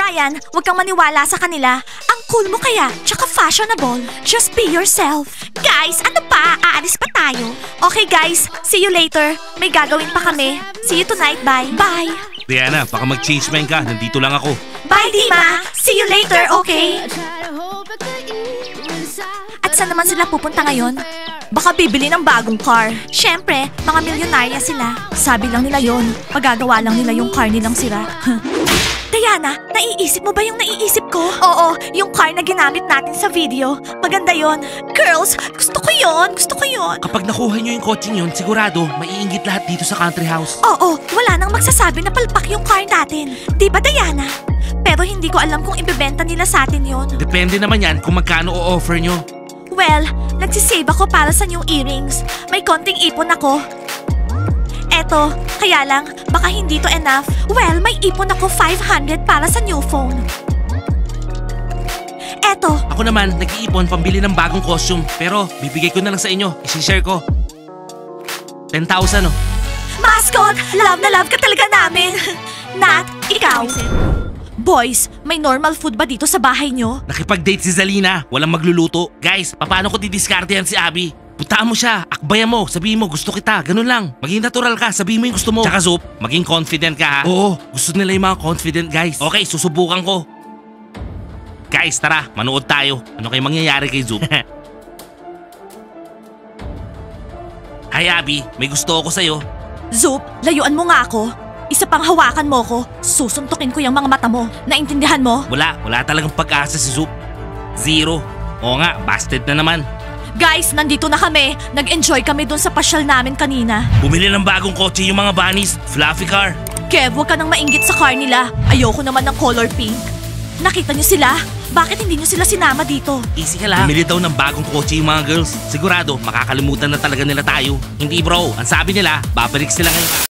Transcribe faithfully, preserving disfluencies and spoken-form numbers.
Ryan, huwag kang maniwala sa kanila. Ang cool mo kaya, tsaka fashionable. Just be yourself. Guys, ano pa? Aalis pa tayo. Okay guys, see you later. May gagawin pa kami. See you tonight, bye. Bye. Diana, baka mag-change mind ka. Nandito lang ako. Bye, Dima. See you later, okay? At saan naman sila pupunta ngayon? Baka bibili ng bagong car. Siyempre, mga milyonarya sila. Sabi lang nila yon, magagawa lang nila yung car nilang sira. Diana, naiisip mo ba yung naiisip ko? Oo, yung car na ginamit natin sa video. Maganda yon. Girls, gusto ko yon, gusto ko yon. Kapag nakuha nyo yung coaching yun, sigurado, maiinggit lahat dito sa country house. Oo, wala nang magsasabi na palpak yung car natin. Di ba, Diana? Pero hindi ko alam kung ibebenta nila sa atin yon. Depende naman yan kung magkano o-offer nyo. Well, nagsisave ako para sa new earrings. May konting ipon ako. Eto, kaya lang, baka hindi to enough. Well, may ipon ako five hundred para sa new phone. Eto. Ako naman, nag-iipon pambili ng bagong costume. Pero, bibigay ko na lang sa inyo. I-share ko. ten thousand oh. Mascot, love na love ka talaga namin. Nat, ikaw. Boys, may normal food ba dito sa bahay nyo? Nakipag-date si Zalina. Walang magluluto. Guys, paano ko didiskartehan si Abby? Puntaan mo siya, akbayan mo, sabihin mo gusto kita, ganun lang. Maging natural ka, sabihin mo yung gusto mo. Tsaka Zoop, maging confident ka ha. Oo, gusto nila yung mga confident guys. Okay, susubukan ko. Guys, tara, manood tayo. Ano kayo mangyayari kay Zoop? Hi Abby, may gusto ako sa'yo. Zoop, layuan mo nga ako. Isa pang hawakan mo ko, susuntukin ko yung mga mata mo. Naintindihan mo? Wala, wala talagang pag-asa si Zoop. Zero. Oo nga, busted na naman. Guys, nandito na kami. Nag-enjoy kami dun sa pasyal namin kanina. Bumili ng bagong kotse yung mga bunnies. Fluffy car. Kev, huwag ka nang mainggit sa car nila. Ayoko naman ng color pink. Nakita niyo sila? Bakit hindi niyo sila sinama dito? Easy ka lang. Bumili daw ng bagong kotse yung mga girls. Sigurado, makakalimutan na talaga nila tayo. Hindi bro, ang sabi nila, babalik sila ngayon.